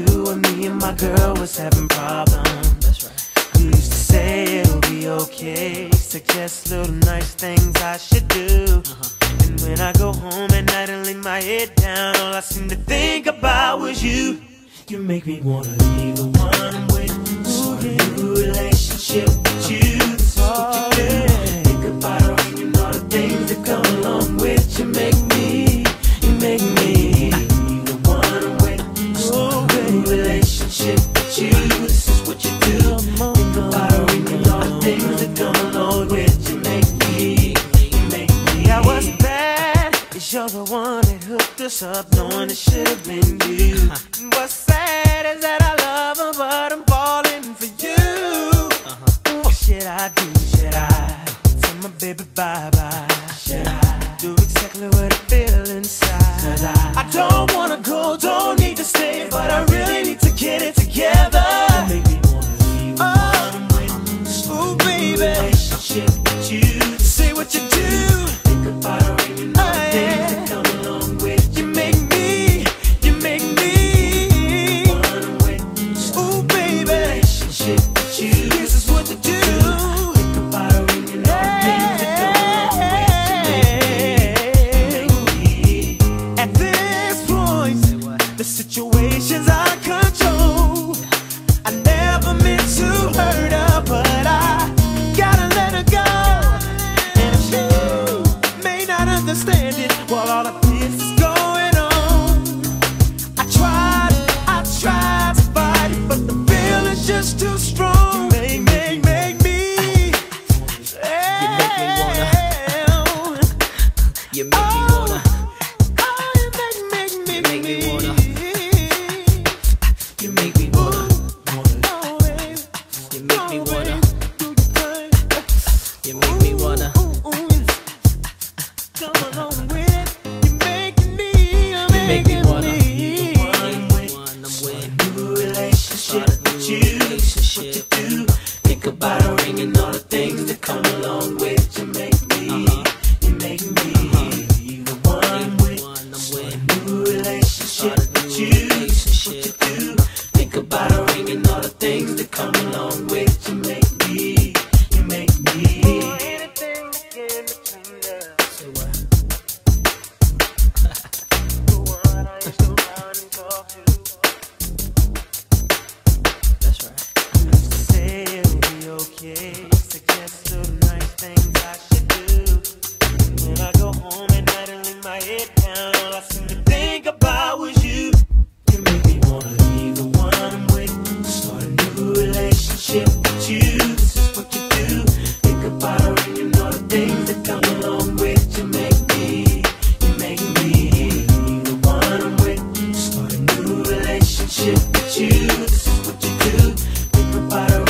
you and me and my girl was having problems. That's right. You used to say it'll be okay, suggest little nice things I should do. And when I go home at night and lay my head down, all I seem to think about was you. You make me wanna leave the one I'm with, start a new relationship with you. This is what you do. Think about her and all the things that come along with you. Make me leave the one I'm with, start a new relationship with you. This is what you do. Think about her and all the things that come along with you. Make me. I was bad, 'cause you're the one that hooked us up, knowing it should have been you. What's sad is that I love her, but I'm falling for you. What should I do? Should I tell my baby bye-bye? Should I do exactly what I feel inside? I don't wanna go, don't need to stay, but I really need to get it together. You make me wanna leave the one I'm with, ooh baby, relationship with you. Say what you do. Think about her and all the things that come along with you. Make me this is what to do. Think about her and all the things that come along with you. At this point, the situation's out of control. I never meant to hurt her, but I gotta let her go. And if you may not understand it, while all of this is going on, I tried to fight it, but the feeling's just too strong. You make me wanna. You make me wanna. You make me wanna. You make me wanna. You make me wanna. Come along with it. You make me wanna. New relationship with you. What you do? Think about a ring and all the things that come along with you. Make me. Relationship with you. What you do? Think about a ring and all the things that come along with you. Make me. Anything to get between us. Say what? The one I used to run and talk to. That's right. I used to say it'll be okay, suggest little nice things I should do. When I go home at night and lay my head down, all I seem to think about was you. You make me wanna leave the one I'm with, start a new relationship with you. This is what you do. Think about her and all the things that come along with you. Make me leave the one I'm with, start a new relationship with you. This is what you do. Think about her